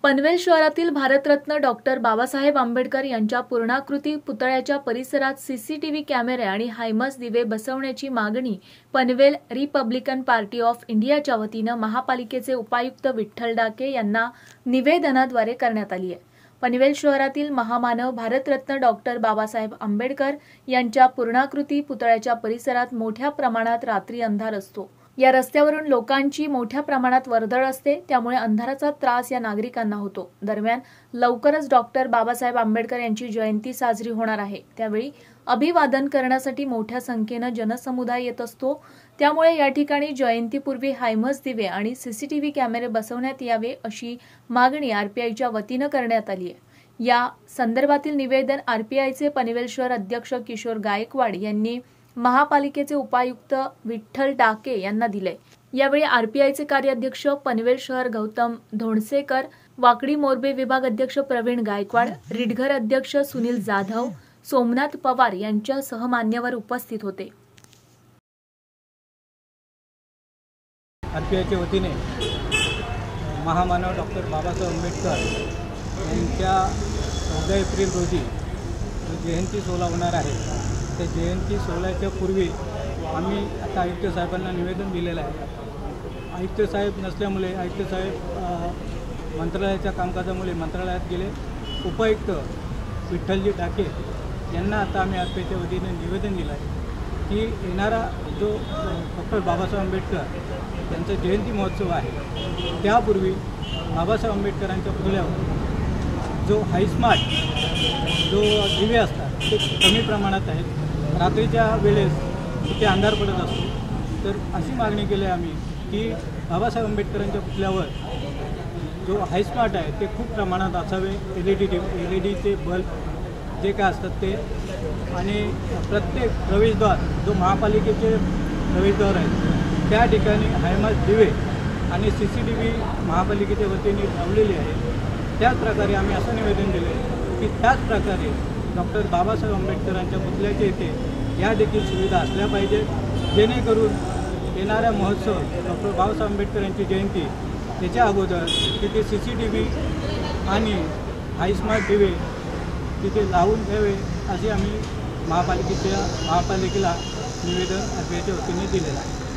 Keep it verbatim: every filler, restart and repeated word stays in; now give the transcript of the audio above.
पनवेल शहरातील भारतरत्न डॉक्टर बाबासाहेब आंबेडकर यांच्या पूर्णाकृती पुतळ्याच्या परिसरात सीसीटीव्ही कॅमेरे आणि हायमास्ट दिवे बसवण्याची मागणी पनवेल रिपब्लिकन पार्टी ऑफ इंडियाच्या वतीनं महापालिकेचे उपायुक्त विठ्ठल डाके यांना निवेदनाद्वारे करण्यात आली आहे। पनवेल शहरातील महामानव भारतरत्न डॉक्टर बाबासाहेब आंबेडकर यांच्या पूर्णाकृती पुतळ्याच्या परिसरात मोठ्या प्रमाणात रात्री अंधार असतो। या रस्त्यावरून लोकांची मोठ्या प्रमाणात वर्दळ असते, त्यामुळे अंधाराचा त्रास या नागरिकांना होतो। दरम्यान लवकरच डॉक्टर बाबासाहेब आंबेडकर यांची जयंती साजरी होणार आहे, त्यावेळी अभिवादन करण्यासाठी मोठ्या संख्येने जनसमुदाय येत असतो। त्यामुळे या ठिकाणी जयंतीपूर्वी हायमास्ट दिवे आणि सीसीटीव्ही कॅमेरे बसवण्यात यावे अशी मागणी आरपीआयच्या वतीने करण्यात आली आहे। या संदर्भातील निवेदन आरपीआयचे पनवेल शहर अध्यक्ष किशोर गायकवाड यांनी महापालिकेचे उपायुक्त विठ्ठल डाके यांना दिले। यावेळी आरपीआयचे कार्याध्यक्ष पनवेल शहर गौतम धोणसेकर, वाकडी मोर्बे विभाग अध्यक्ष प्रवीण गायकवाड, रिडघर अध्यक्ष सुनील जाधव, सोमनाथ पवार यांच्यासह मान्यवर उपस्थित होते। आरपीआयच्या वतीने महामानव डॉक्टर बाबासाहेब आंबेडकर यांच्या चौदा एप्रिल रोजी जयंती सोहळा होणार आहे। त्या जयंती सोहळ्याच्या पूर्वी आम्ही आता आयुक्त साहेबांना निवेदन दिलेलं आहे। आयुक्त साहेब नसल्यामुळे आयुक्त साहेब मंत्रालयाच्या कामकाजामुळे मंत्रालयात गेले। उपायुक्त विठ्ठलजी डाके यांना आता आम्ही आरपीआयच्या वतीने निवेदन दिलं आहे की येणारा जो डॉक्टर बाबासाहेब आंबेडकर यांचा जयंती महोत्सव आहे, त्यापूर्वी बाबासाहेब आंबेडकरांच्या पुतळ्यावर जो हायस्मार्ट जो दिवे असतात ते कमी प्रमाणात आहेत। रात्रीच्या वेळेस तिथे अंधार पडत असतो, तर अशी मागणी केली आहे आम्ही की बाबासाहेब आंबेडकरांच्या पुतळ्यावर जो हायस्मार्ट आहे ते खूप प्रमाणात असावे। L E D L E डीचे बल्ब जे काय असतात ते, आणि प्रत्येक प्रवेशद्वार जो महापालिकेचे प्रवेशद्वार आहेत त्या ठिकाणी हायमास्ट दिवे आणि सी सी टी व्ही महापालिकेच्या वतीने लावलेले आहे। त्याचप्रकारे आम्ही असं निवेदन दिले की त्याचप्रकारे डॉक्टर बाबासाहेब आंबेडकरांच्या पुतळ्याच्या इथे या देखील सुविधा असल्या पाहिजे, जेणेकरून येणाऱ्या महोत्सव डॉक्टर बाबासाहेब आंबेडकर यांची जयंती त्याच्या अगोदर तिथे सी सी टी व्ही आणि हायस्मार्ट दिवे तिथे लावून घ्यावे असे आम्ही महापालिकेच्या महापालिकेला निवेदन आरपीआयच्या वतीने दिलेलं आहे।